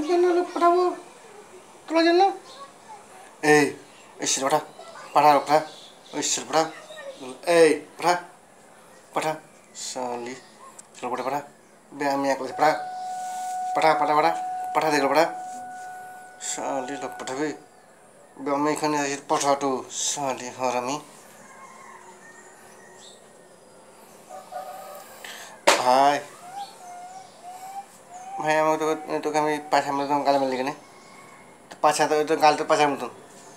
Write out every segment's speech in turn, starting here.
কেন লোক পাঠাবো তোলার জন্য? এই ঈশ্বর পাঠা, পাঠা পাঠা, ঈশ্বর পাঠা, এই পাঠা পাঠা, সালি চলো পাঠা পাঠা, বে আমি এক পাঠা পাঠা পাঠা পাঠা পাঠা দেখলো পাঠা, সালি লোক পাঠাবি, বে আমি এখানে আছি পাঠাটো, সালি হারামি। ভাই ভাই আমাকে তোকে আমি পাছার মতন গালে মারলি কেন? পাছা তো গাল তো পাছার মতন।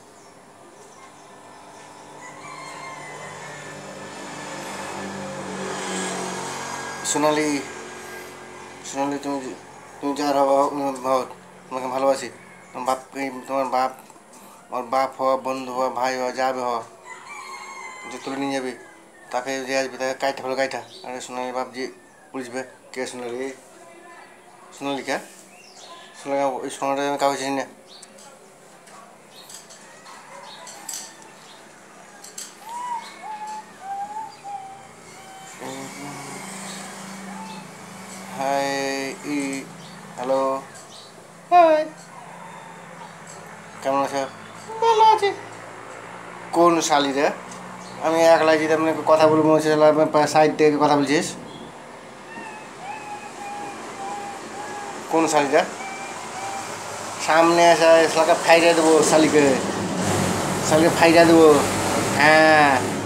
সোনালি সোনালি তুমি তুমি যার হও তোমাকে ভালোবাসি। তোমার বাপকে, তোমার বাপ, আমার বাপ হওয়া, বন্ধু হওয়া, ভাই হওয়া, যাবে হওয়া, যে তুলে নিয়ে যাবি তাকে যে আসবে তাকে কাইটা হলো কাইটা। আরে সোনালি বাপ যে বুঝবে কে সোনালি, সোনালি কে সোনালি, ওই সোনালি আমি কাউকে চিনি না। হাই ই হ্যালো, হাই, কেমন আছো? ভালো আছি। কোন শালি রে? আমি একলাই যদি আপনাকে কথা বলবো সাইড থেকে কথা বলছিস? কোন শালিটা? সামনে আসা শালাকে ফাইটা দেবো, শালিকে শালিকে ফাইটা দেবো। হ্যাঁ